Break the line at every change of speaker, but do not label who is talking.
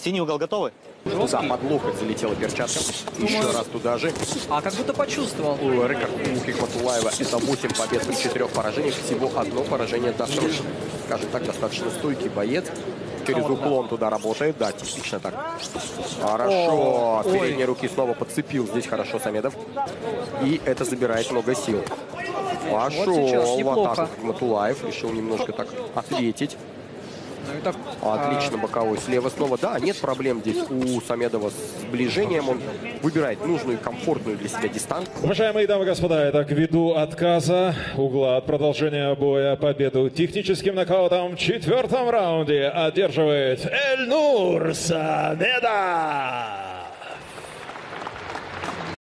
Синий угол готовы?
Туда под локоть залетела перчатка. Еще раз туда же.
А как будто почувствовал.
У Эрика Хикматуллаева это 8 побед при 4 поражениях. Всего одно поражение Дашош. Скажем так, достаточно стойкий боец. Через уклон туда работает. Да, типично так. Хорошо. Передние руки снова подцепил. Здесь хорошо Самедов. И это забирает много сил. Пошел в атаку Хикматуллаев. Решил немножко так ответить. Отлично, боковой слева снова. Да, нет проблем здесь у Самедова с сближением. Он выбирает нужную и комфортную для себя дистанцию.
Уважаемые дамы и господа, итак, ввиду отказа угла от продолжения боя победу техническим нокаутом в 4-м раунде одерживает Эльнур Самедов.